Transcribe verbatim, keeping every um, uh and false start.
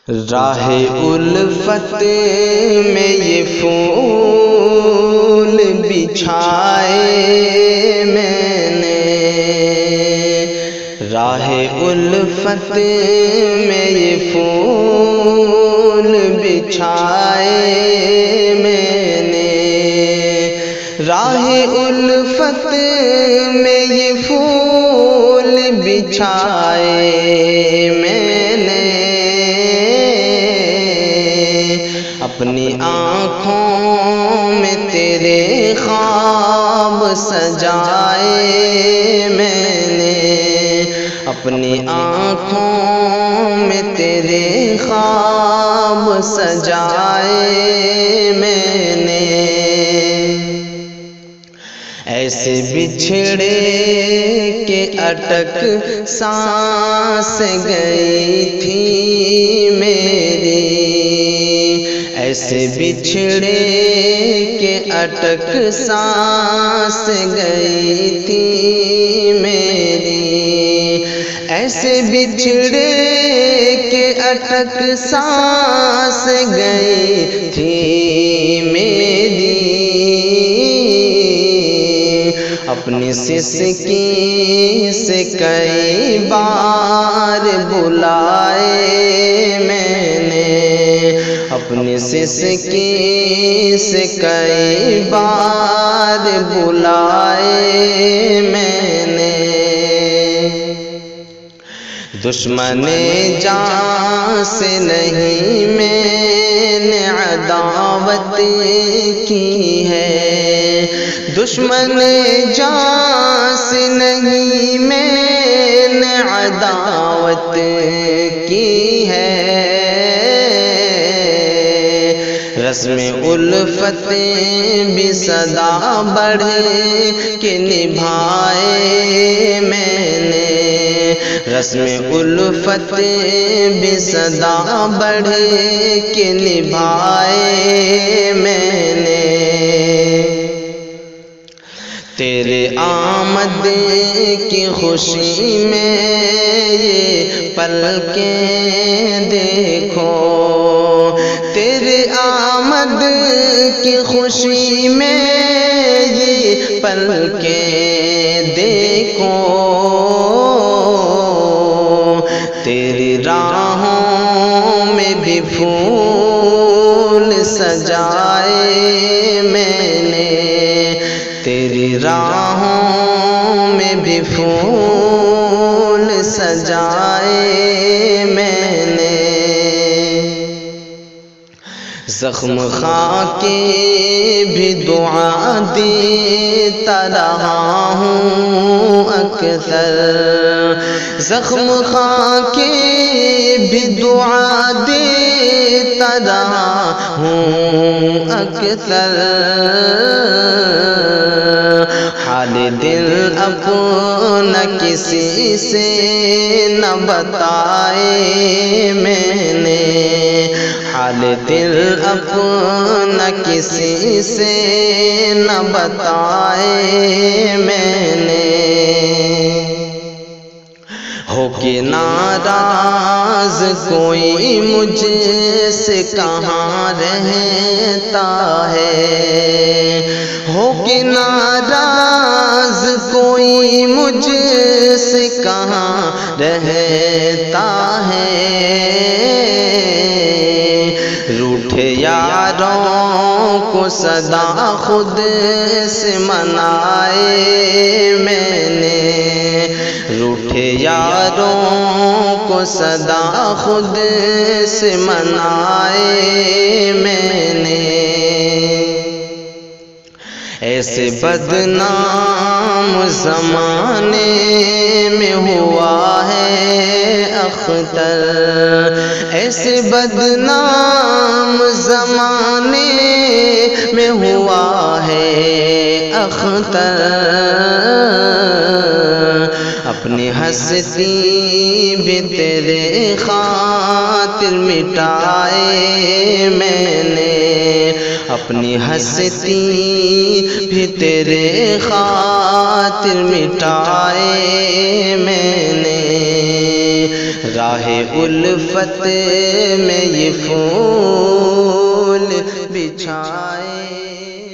راہ الفت میں یہ پھول بچھائے میں نے، راہ الفت میں یہ پھول بچھائے میں نے، راہ الفت میں یہ پھول بچھائے میں نے، اپنی آنکھوں میں تیرے خواب سجائے میں نے، اپنی آنکھوں میں تیرے خواب سجائے میں نے، ایسے بچھڑے کہ اٹک سانس گئی تھی میری، ایسے بچھڑے کہ اٹک سانس گئی تھی میری، ایسے بچھڑے کہ اٹک سانس گئی تھی میری، اپنی سسکی سے کئی بار بلائے میں نے، اپنی سسکی سے کئی بار بلائے میں نے، دشمن جان سے نہیں میں نے عداوت کی ہے، دشمن جان سے نہیں میں نے عداوت کی ہے، رسم الفت بھی صدا بڑھ کے نبھائے میں نے، رسم الفت بھی صدا بڑھ کے نبھائے میں نے، تیرے آمد کی خوشی میں یہ پلکیں دیکھو، تیرے آمد کی خوشی میں یہ پلکیں دیکھو، تیری راہوں میں بھی پھول سجائے میں نے، تیری راہوں میں بھی پھول سجائے میں نے، زخم خاں کی بھی دعا دیتا رہا ہوں اکثر، زخم خاں کی بھی دعا دیتا رہا ہوں اکثر، حال دل اپنا کسی سے نہ بتائے میں نے، حال دل اپنا کسی سے نہ بتائے میں نے، ہو کے ناراض کوئی مجھ سے کہاں رہتا ہے، ہو کے ناراض کوئی مجھ سے کہاں رہتا ہے، روٹھے یاروں کو صدا خود سے منائے میں نے، روٹھے یاروں کو صدا خود سے منائے میں نے، ایسے بدنام زمانے میں ہوا ہے اختر، ایسے بدنام زمانے میں ہوا ہے اختر، اپنی ہستی بھی تیرے خاطر مٹائے میں نے، اپنی ہستی بھی تیرے خاطر مٹائے میں نے، راہ الفت میں یہ پھول بچھائے